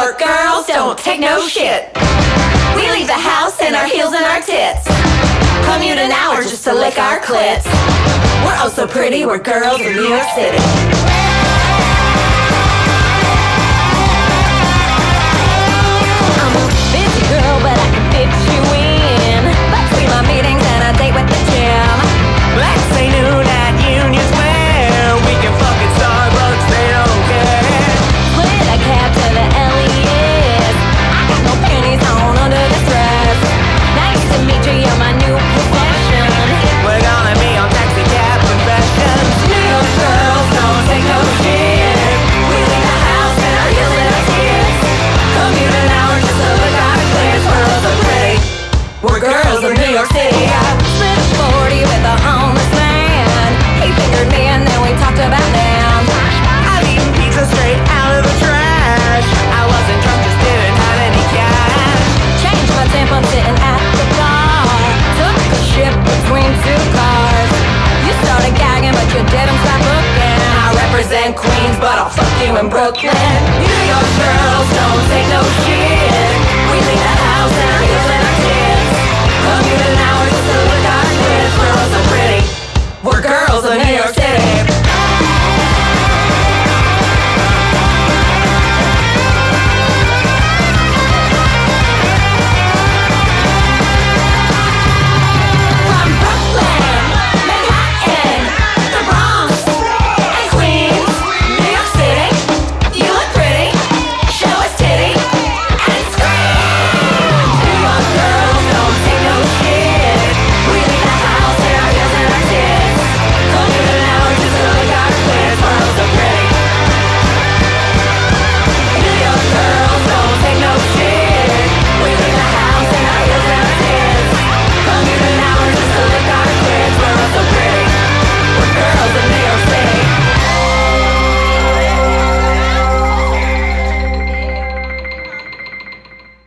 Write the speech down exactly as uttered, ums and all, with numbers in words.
work girls don't take no shit. We leave the house in our heels and our tits. Commute an hour just to lick our clits. We're oh so pretty, we're girls in New York City. I'm a busy girl, but I can fit you in. Between my meetings and a date with the gym. Let's say noon at Union Square. We can fuck at Starbucks, they don't care. Split a cab to the L E S. I got no panties on under this dress. Nice to meet you, you're my new possession. We're gonna be on taxi cab confessions. New York girls don't take no shit. We leave the house and our heels in our tits. Commute an hour just to look our clips. We're all so pretty, we're girls of New York City. I split a forty with a homeless man. He fingered me and then we talked about them. I've eaten pizza straight out of the trash. I wasn't drunk, just didn't have any cash. Changed my temp, I'm sitting at the bar. Took the ship between two cars. You started gagging but you didn't stop looking. I represent Queens but I'll fuck you in Brooklyn.